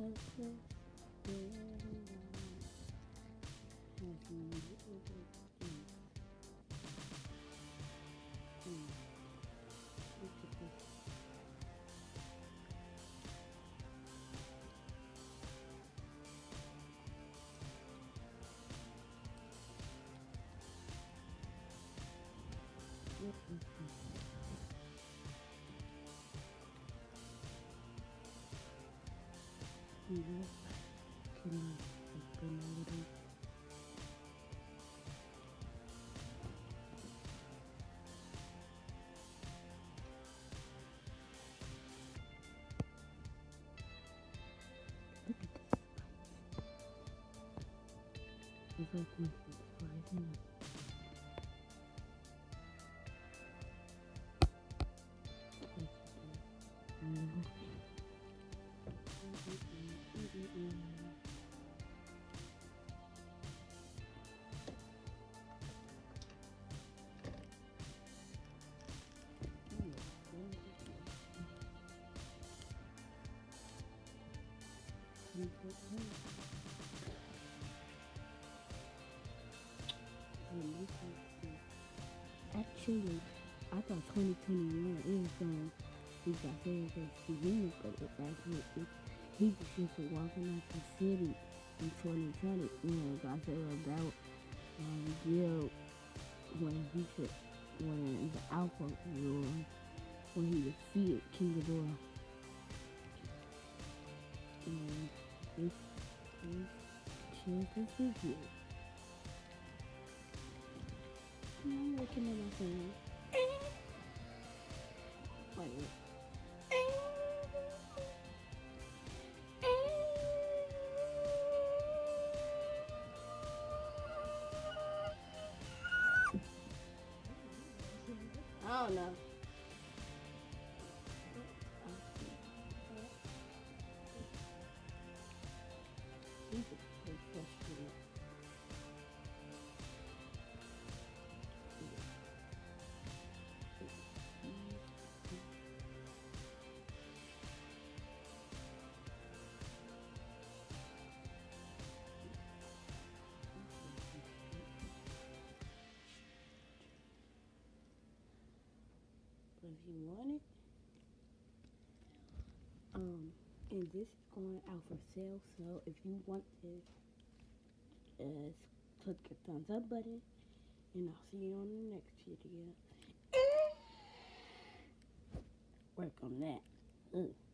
It's like my surprising. Actually, I thought 2021 is he got said as beginning, but it actually he was just walking out the city in 2020 when God said about Jill when the Alpha war when he defeated King Ghidorah. And it's just a figure. I'm looking at my phone. Wait. I don't know. But if you want it, and this is going out for sale. So if you want this, click the thumbs up button, and I'll see you on the next video. Work on that.